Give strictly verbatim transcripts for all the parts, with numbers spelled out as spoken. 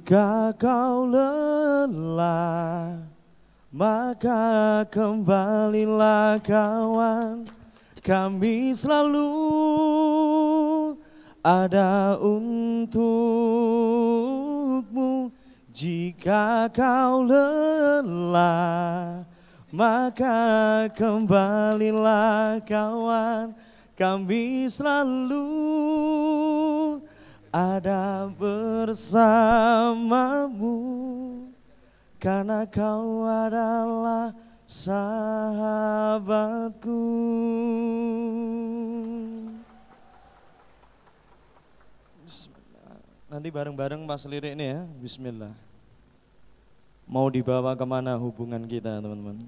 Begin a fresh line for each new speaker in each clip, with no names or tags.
Jika kau lelah, maka kembalilah kawan. Kami selalu ada untukmu. Jika kau lelah, maka kembalilah kawan. Kami selalu ada bersamamu, karena kau adalah sahabatku. Bismillah. Nanti bareng-bareng pas lirik ini ya. Bismillah. Mau dibawa kemana hubungan kita teman-teman?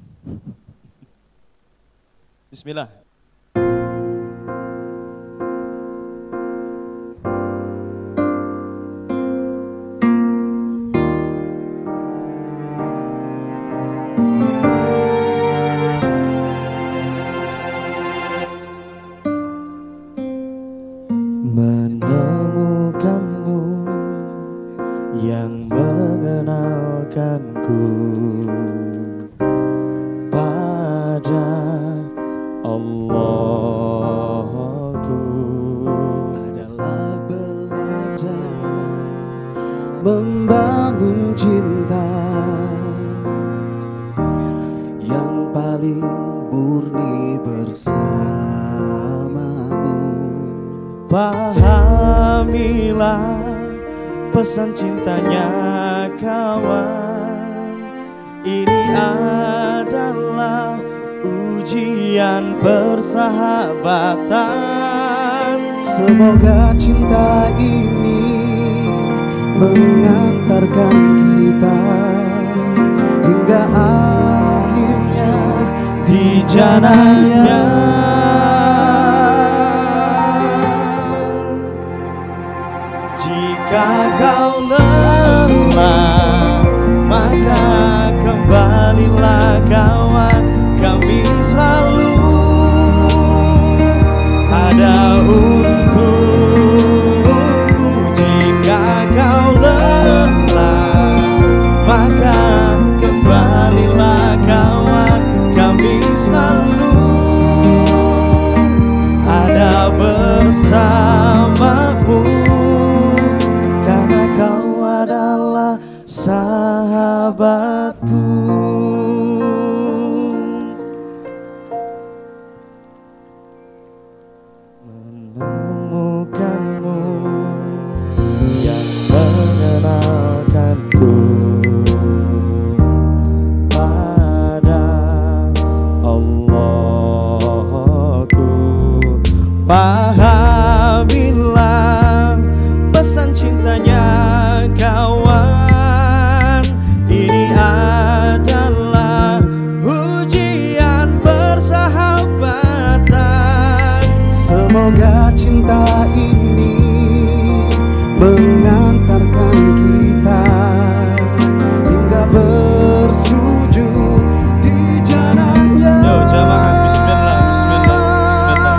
Bismillah. Menemukanmu yang mengenalkanku pada Allahku adalah belajar membangun cinta yang paling murni bersamamu. Pahamilah pesan cintanya kawan, ini adalah ujian persahabatan. Semoga cinta ini mengantarkan kita hingga akhirnya di jananya. Jika kau lelah, maka kembalilah kawan. Kami selalu ada untukmu. Jika kau lelah, maka kembalilah kawan. Kami selalu ada bersamamu, sahabatku. Menemukanmu yang mengenalkanku pada Allahku. Pahamilah pesan cintanya kawan, ini adalah ujian persahabatan. Semoga cinta ini mengantarkan kita hingga bersujud di jananya. Yo jamaah, bismillah, bismillah, bismillah.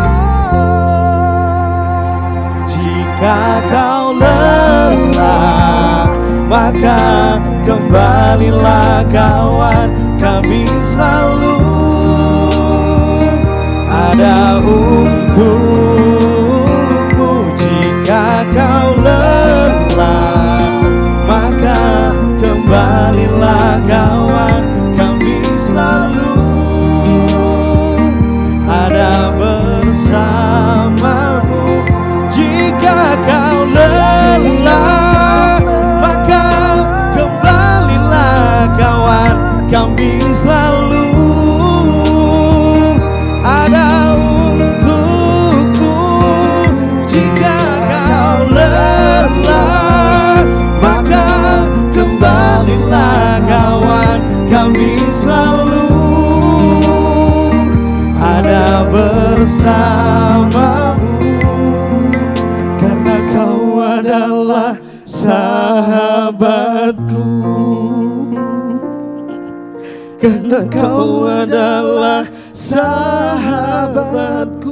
Jika kau lelah, maka kembalilah kawan. Kami selalu ada untukmu. Jika kau lelah, maka kembalilah kawan. Kami selalu ada bersamamu. Jika kau lelah, maka kembalilah kawan. Kami selalu ada untukmu. Jika kau lelah, maka kembalilah kawan. Kami selalu ada bersamamu, karena kau adalah sahabatku. Karena kau adalah sahabatku.